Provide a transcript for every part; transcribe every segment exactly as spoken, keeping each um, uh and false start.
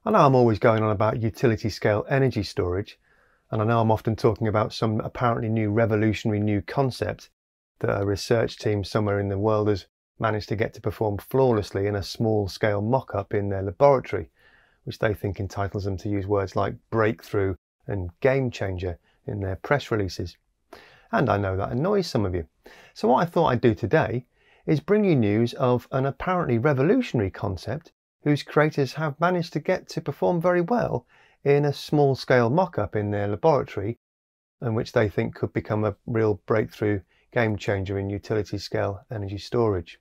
I know I'm always going on about utility scale energy storage, and I know I'm often talking about some apparently new revolutionary new concept that a research team somewhere in the world has managed to get to perform flawlessly in a small scale mock-up in their laboratory, which they think entitles them to use words like breakthrough and game changer in their press releases. And I know that annoys some of you. So what I thought I'd do today is bring you news of an apparently revolutionary concept whose creators have managed to get to perform very well in a small scale mock-up in their laboratory, and which they think could become a real breakthrough game changer in utility scale energy storage.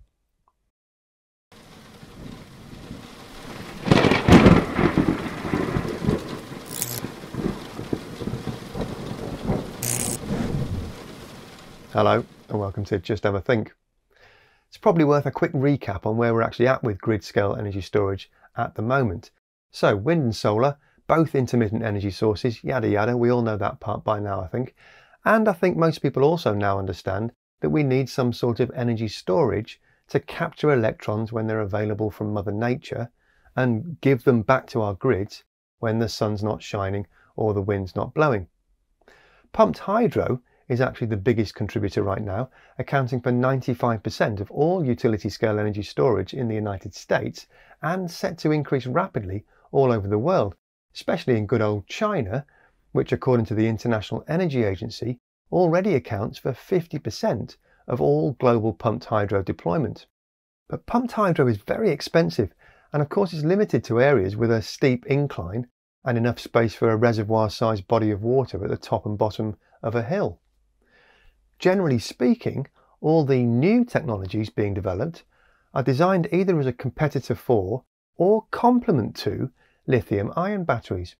Hello and welcome to Just Have a Think. It's probably worth a quick recap on where we're actually at with grid scale energy storage at the moment. So wind and solar, both intermittent energy sources, yada yada, we all know that part by now I think. And I think most people also now understand that we need some sort of energy storage to capture electrons when they're available from Mother Nature and give them back to our grids when the sun's not shining or the wind's not blowing. Pumped hydro is actually the biggest contributor right now, accounting for ninety-five percent of all utility scale energy storage in the United States and set to increase rapidly all over the world, especially in good old China, which according to the International Energy Agency already accounts for fifty percent of all global pumped hydro deployment. But pumped hydro is very expensive and of course is limited to areas with a steep incline and enough space for a reservoir-sized body of water at the top and bottom of a hill. Generally speaking, all the new technologies being developed are designed either as a competitor for or complement to lithium-ion batteries.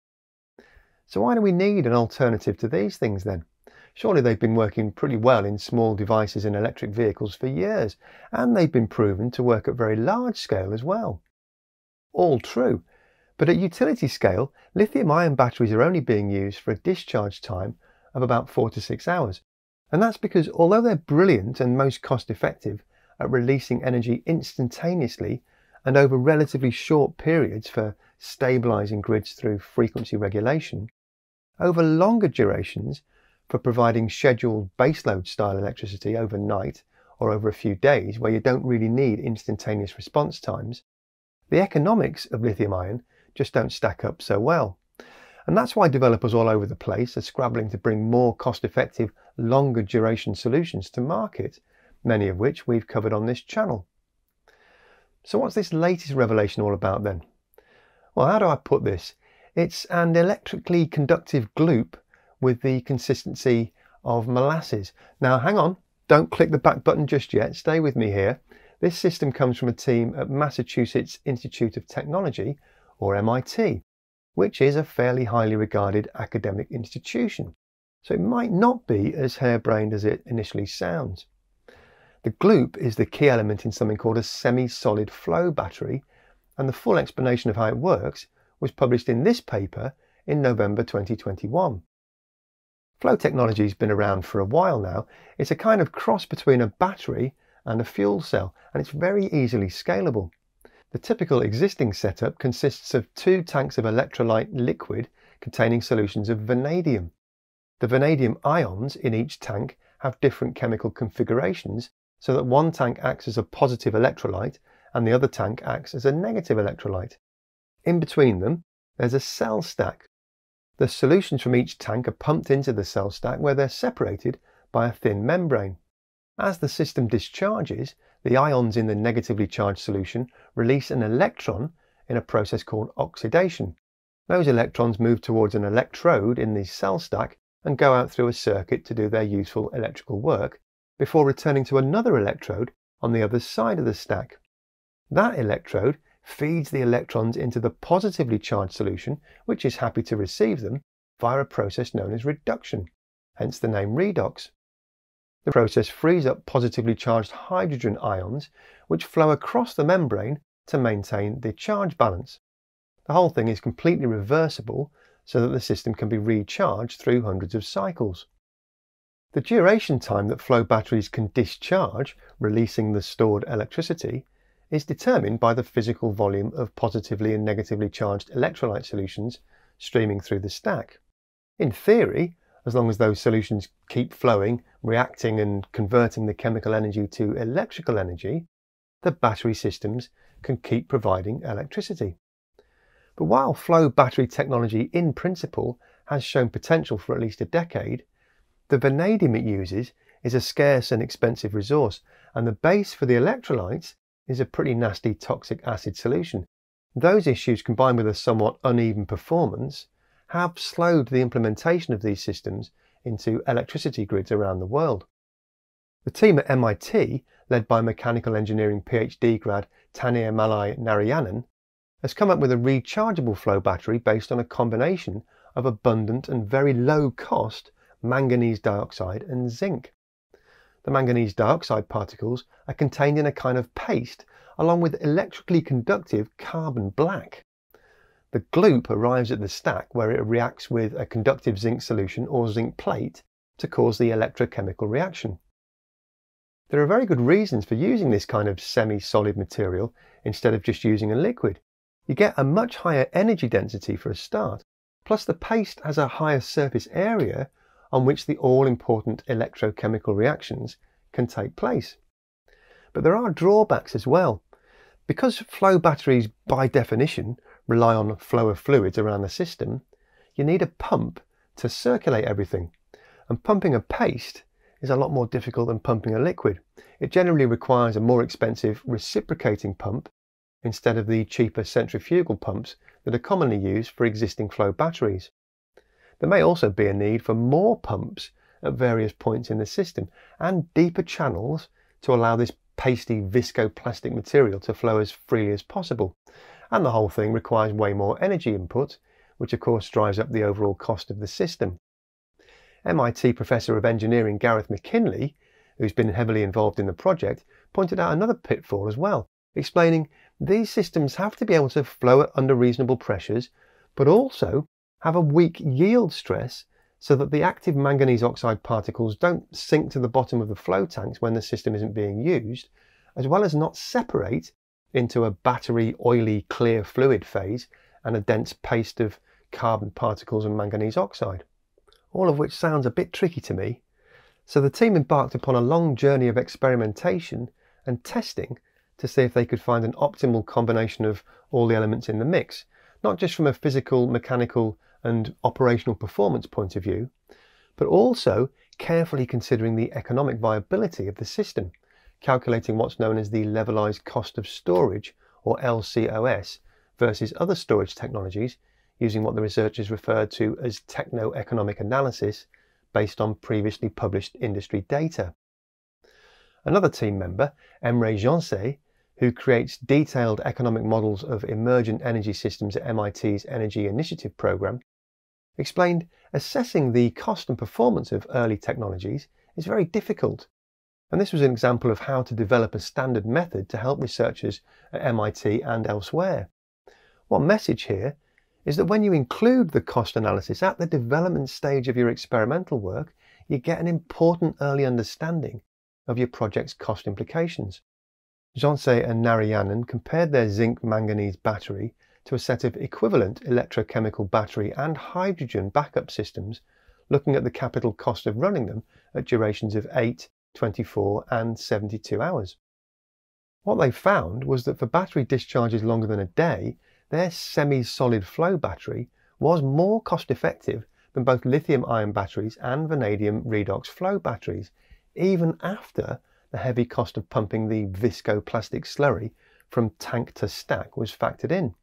So why do we need an alternative to these things then? Surely they've been working pretty well in small devices and electric vehicles for years, and they've been proven to work at very large scale as well. All true, but at utility scale, lithium-ion batteries are only being used for a discharge time of about four to six hours. And that's because although they're brilliant and most cost effective at releasing energy instantaneously and over relatively short periods for stabilizing grids through frequency regulation, over longer durations for providing scheduled baseload style electricity overnight or over a few days where you don't really need instantaneous response times, the economics of lithium ion just don't stack up so well. And that's why developers all over the place are scrabbling to bring more cost-effective, longer duration solutions to market, many of which we've covered on this channel. So what's this latest revelation all about then? Well, how do I put this? It's an electrically conductive gloop with the consistency of molasses. Now hang on, don't click the back button just yet, stay with me here. This system comes from a team at Massachusetts Institute of Technology, or M I T. Which is a fairly highly regarded academic institution, so it might not be as harebrained as it initially sounds. The gloop is the key element in something called a semi-solid flow battery, and the full explanation of how it works was published in this paper in November twenty twenty-one. Flow technology has been around for a while now. It's a kind of cross between a battery and a fuel cell, and it's very easily scalable. The typical existing setup consists of two tanks of electrolyte liquid containing solutions of vanadium. The vanadium ions in each tank have different chemical configurations so that one tank acts as a positive electrolyte and the other tank acts as a negative electrolyte. In between them, there's a cell stack. The solutions from each tank are pumped into the cell stack where they're separated by a thin membrane. As the system discharges, the ions in the negatively charged solution release an electron in a process called oxidation. Those electrons move towards an electrode in the cell stack and go out through a circuit to do their useful electrical work before returning to another electrode on the other side of the stack. That electrode feeds the electrons into the positively charged solution, which is happy to receive them via a process known as reduction, hence the name redox. The process frees up positively charged hydrogen ions, which flow across the membrane to maintain the charge balance. The whole thing is completely reversible so that the system can be recharged through hundreds of cycles. The duration time that flow batteries can discharge, releasing the stored electricity, is determined by the physical volume of positively and negatively charged electrolyte solutions streaming through the stack. In theory, as long as those solutions keep flowing, reacting and converting the chemical energy to electrical energy, the battery systems can keep providing electricity. But while flow battery technology in principle has shown potential for at least a decade, the vanadium it uses is a scarce and expensive resource, and the base for the electrolytes is a pretty nasty toxic acid solution. Those issues, combined with a somewhat uneven performance, have slowed the implementation of these systems into electricity grids around the world. The team at M I T, led by mechanical engineering PhD grad Tanir Malai Narayanan, has come up with a rechargeable flow battery based on a combination of abundant and very low cost manganese dioxide and zinc. The manganese dioxide particles are contained in a kind of paste along with electrically conductive carbon black. The gloop arrives at the stack where it reacts with a conductive zinc solution or zinc plate to cause the electrochemical reaction. There are very good reasons for using this kind of semi-solid material instead of just using a liquid. You get a much higher energy density for a start, plus the paste has a higher surface area on which the all-important electrochemical reactions can take place. But there are drawbacks as well. Because flow batteries by definition rely on flow of fluids around the system, you need a pump to circulate everything, and pumping a paste is a lot more difficult than pumping a liquid. It generally requires a more expensive reciprocating pump instead of the cheaper centrifugal pumps that are commonly used for existing flow batteries. There may also be a need for more pumps at various points in the system and deeper channels to allow this pasty viscoplastic material to flow as freely as possible. And the whole thing requires way more energy input, which of course drives up the overall cost of the system. M I T Professor of Engineering Gareth McKinley, who's been heavily involved in the project, pointed out another pitfall as well, explaining these systems have to be able to flow under reasonable pressures, but also have a weak yield stress so that the active manganese oxide particles don't sink to the bottom of the flow tanks when the system isn't being used, as well as not separate into a battery oily clear fluid phase and a dense paste of carbon particles and manganese oxide. All of which sounds a bit tricky to me. So the team embarked upon a long journey of experimentation and testing to see if they could find an optimal combination of all the elements in the mix, not just from a physical, mechanical and operational performance point of view, but also carefully considering the economic viability of the system, calculating what's known as the levelized cost of storage, or L C O S, versus other storage technologies, using what the researchers referred to as techno-economic analysis based on previously published industry data. Another team member, Emre Janse, who creates detailed economic models of emergent energy systems at M I T's Energy Initiative program, explained assessing the cost and performance of early technologies is very difficult, and this was an example of how to develop a standard method to help researchers at M I T and elsewhere. One message here is that when you include the cost analysis at the development stage of your experimental work, you get an important early understanding of your project's cost implications. Janse and Narayanan compared their zinc-manganese battery to a set of equivalent electrochemical battery and hydrogen backup systems, looking at the capital cost of running them at durations of eight, twenty-four and seventy-two hours. What they found was that for battery discharges longer than a day, their semi-solid flow battery was more cost-effective than both lithium-ion batteries and vanadium redox flow batteries, even after the heavy cost of pumping the viscoplastic slurry from tank to stack was factored in.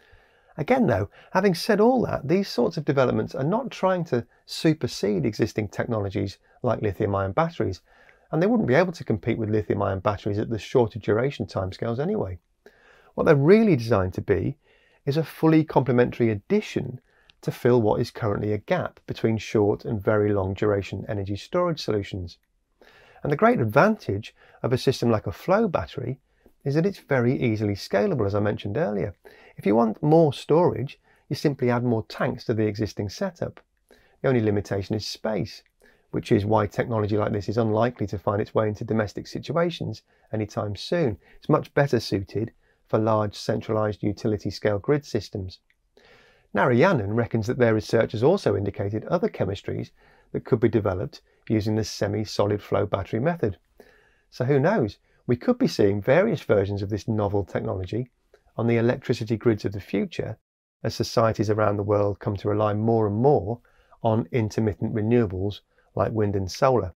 Again though, having said all that, these sorts of developments are not trying to supersede existing technologies like lithium-ion batteries, and they wouldn't be able to compete with lithium-ion batteries at the shorter duration timescales anyway. What they're really designed to be is a fully complementary addition to fill what is currently a gap between short and very long duration energy storage solutions. And the great advantage of a system like a flow battery is that it's very easily scalable, as I mentioned earlier. If you want more storage, you simply add more tanks to the existing setup. The only limitation is space, which is why technology like this is unlikely to find its way into domestic situations anytime soon. It's much better suited for large centralised utility scale grid systems. Narayanan reckons that their research has also indicated other chemistries that could be developed using the semi-solid flow battery method. So who knows, we could be seeing various versions of this novel technology on the electricity grids of the future as societies around the world come to rely more and more on intermittent renewables like wind and solar.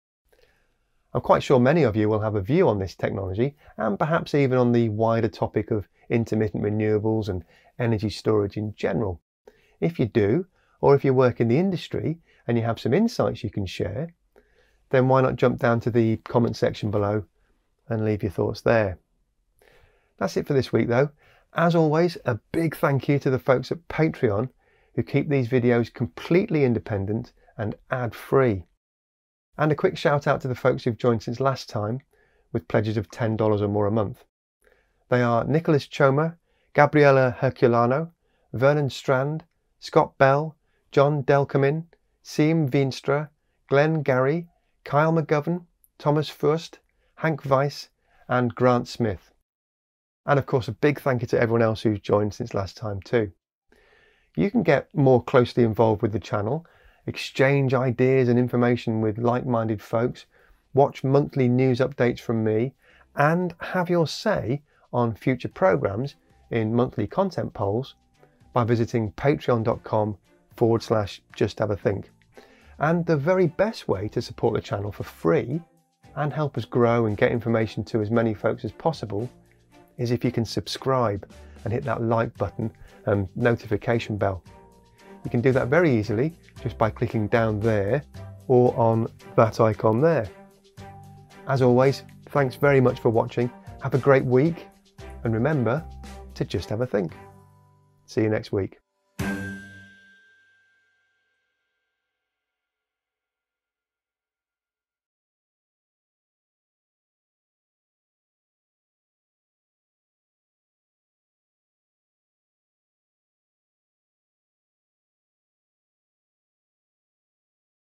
I'm quite sure many of you will have a view on this technology and perhaps even on the wider topic of intermittent renewables and energy storage in general. If you do, or if you work in the industry and you have some insights you can share, then why not jump down to the comment section below and leave your thoughts there. That's it for this week though. As always, a big thank you to the folks at Patreon who keep these videos completely independent and ad-free. And a quick shout out to the folks who've joined since last time with pledges of ten dollars or more a month. They are Nicholas Choma, Gabriella Herculano, Vernon Strand, Scott Bell, John Delcamin, Siem Veenstra, Glenn Gary, Kyle McGovern, Thomas Furst, Hank Weiss and Grant Smith. And of course a big thank you to everyone else who's joined since last time too. You can get more closely involved with the channel, exchange ideas and information with like-minded folks, watch monthly news updates from me, and have your say on future programs in monthly content polls by visiting patreon.com forward slash just have a think. And the very best way to support the channel for free and help us grow and get information to as many folks as possible is if you can subscribe and hit that like button and notification bell. You can do that very easily just by clicking down there or on that icon there. As always, thanks very much for watching. Have a great week and remember to just have a think. See you next week.